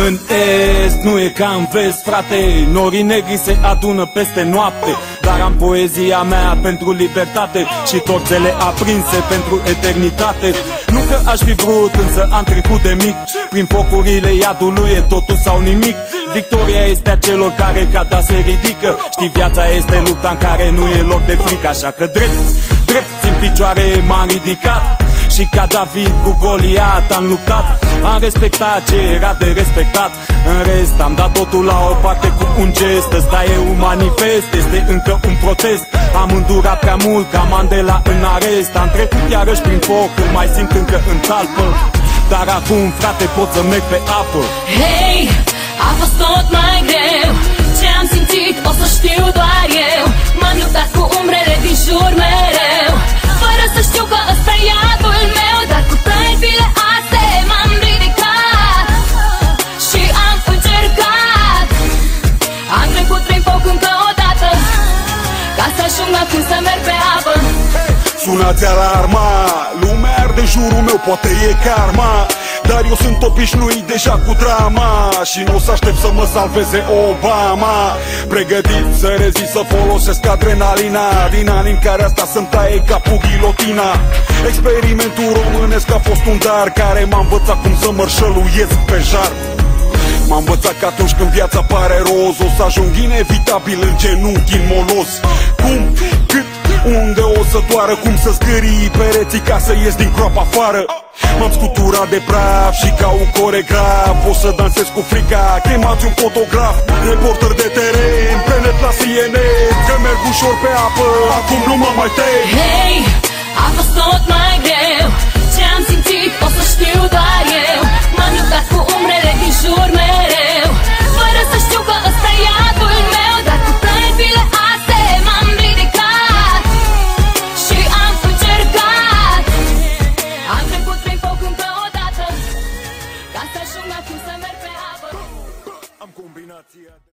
În est nu e ca în vest, frate, norii negri se adună peste noapte. Dar am poezia mea pentru libertate și torțele aprinse pentru eternitate. Nu că aș fi vrut, însă am trecut de mic prin focurile iadului, e totul sau nimic. Victoria este a celor care cada se ridică. Știi, viața este lupta în care nu e loc de frică. Așa că drept în picioare m-am ridicat și ca David cu Goliat am luptat. Am respectat ce era de respectat. În rest am dat totul la o parte cu un gest. Ăsta e un manifest, este încă un protest. Am îndurat prea mult ca Mandela în arest. Am trecut iarăși prin foc, îl mai simt încă în talpă. Dar acum, frate, pot să merg pe apă. Hei, a fost tot mai greu. Ce am simțit o să știu doar eu. M-am luptat cu umbrele din jur mereu, fără să știu că ăsta e iadul meu. Dar cu tălpile aste m-am ridicat și am încercat. Am trecut prin foc încă o dată, ca să ajung acum să merg pe apă. Sunați alarma, lumea arde în jurul meu, poate e karma. Dar eu sunt obișnuit deja cu drama și nu o să aștept să mă salveze Obama. Pregătit să rezist, să folosesc adrenalina. Din anii în care asta să-mi taie capul ghilotina. Experimentul românesc a fost un dar care m-a învățat cum să mărșăluiesc pe jar. M-a învățat că atunci când viața pare roz, o să ajung inevitabil în genunchi, în molos. Cum? Cât? Unde o să doară? Cum să zgârii pereții ca să ies din groapa afară? M-am scuturat de praf și ca un coregraf o să dansez cu frica. Chemați un fotograf, reporter de teren, pe net la CNN, că merg ușor pe apă, acum nu mă mai tem. Hei, a fost tot mai greu.